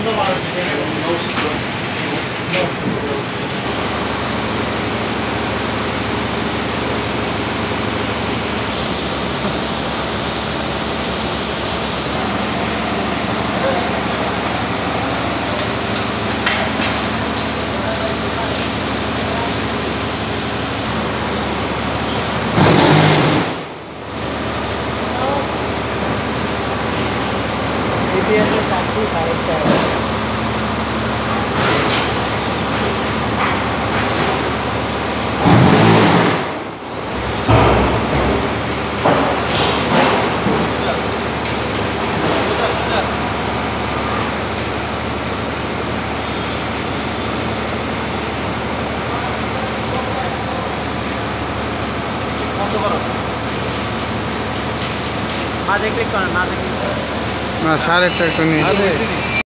মাঝে ক্লিক করেন, মাঝে ক্লিক করেন। না, সাড়ে একটা একটু নিয়ে